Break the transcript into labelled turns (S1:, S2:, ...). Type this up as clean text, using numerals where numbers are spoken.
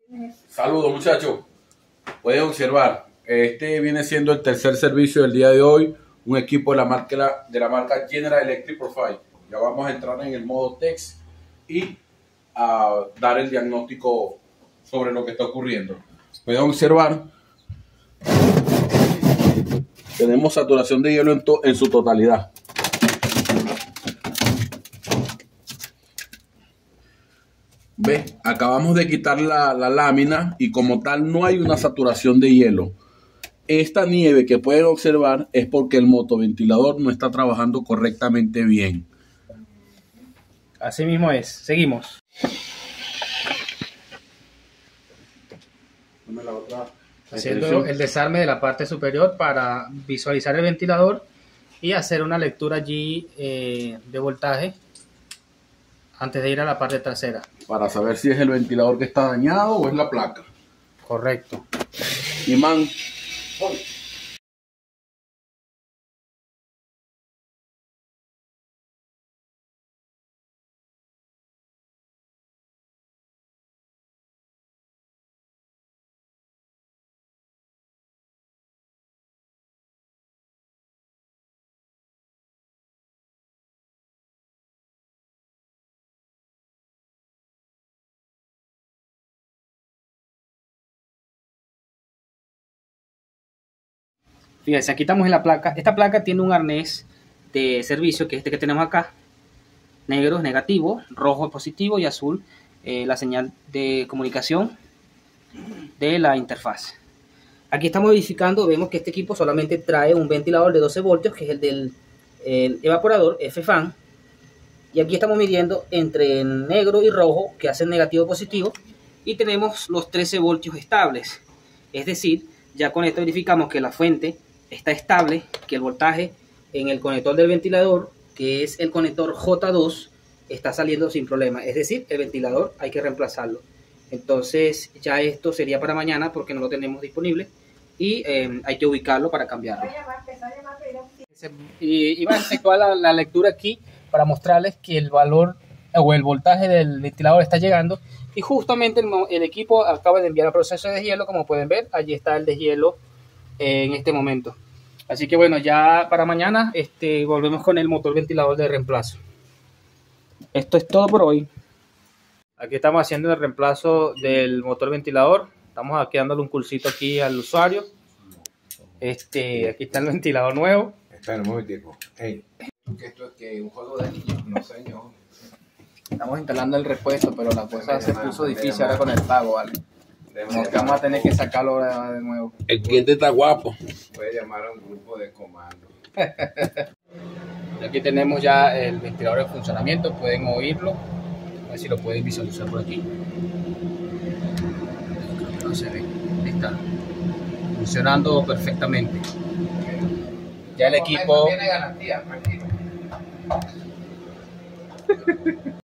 S1: Saludos muchachos, pueden observar, este viene siendo el tercer servicio del día de hoy, un equipo de la marca General Electric Profile. Ya vamos a entrar en el modo text y a dar el diagnóstico sobre lo que está ocurriendo. Pueden observar, tenemos saturación de hielo en su totalidad. ¿Ve? Acabamos de quitar la lámina y como tal no hay una saturación de hielo. Esta nieve que pueden observar es porque el motoventilador no está trabajando correctamente bien.
S2: Así mismo es. Seguimos. Haciendo el desarme de la parte superior para visualizar el ventilador y hacer una lectura allí de voltaje antes de ir a la parte trasera.
S1: Para saber si es el ventilador que está dañado o es la placa.
S2: Correcto.
S1: Imán.
S2: Fíjense, aquí estamos en la placa. Esta placa tiene un arnés de servicio, que es este que tenemos acá. Negro es negativo, rojo es positivo y azul la señal de comunicación de la interfaz. Aquí estamos verificando, vemos que este equipo solamente trae un ventilador de 12 voltios, que es el del evaporador F-Fan. Y aquí estamos midiendo entre negro y rojo, que hacen negativo positivo, y tenemos los 13 voltios estables. Es decir, ya con esto verificamos que la fuente está estable, que el voltaje en el conector del ventilador, que es el conector J2, está saliendo sin problema. Es decir, el ventilador hay que reemplazarlo. Entonces ya esto sería para mañana porque no lo tenemos disponible y hay que ubicarlo para cambiarlo. Y va a efectuar la lectura aquí para mostrarles que el valor o el voltaje del ventilador está llegando, y justamente el equipo acaba de enviar el proceso de deshielo. Como pueden ver, allí está el deshielo en este momento. Así que bueno, ya para mañana volvemos con el motor ventilador de reemplazo. Esto es todo por hoy. Aquí estamos haciendo el reemplazo del motor ventilador. Estamos aquí dándole un cursito aquí al usuario. Aquí está el ventilador nuevo.
S3: Está el nuevo tipo. Hey. Esto es que un juego de niños, no sé yo.
S2: Estamos instalando el repuesto, pero la cosa se puso difícil ahora con el pago, ¿vale? Porque vamos a tener que sacarlo ahora de nuevo.
S1: El cliente está guapo.
S3: Puede llamar a un grupo de comando.
S2: Aquí tenemos ya el ventilador en funcionamiento, pueden oírlo. A ver si lo pueden visualizar por aquí. Creo que no se ve. Ahí está. Funcionando perfectamente. Ya el equipo...
S3: Tiene garantía, tranquilo.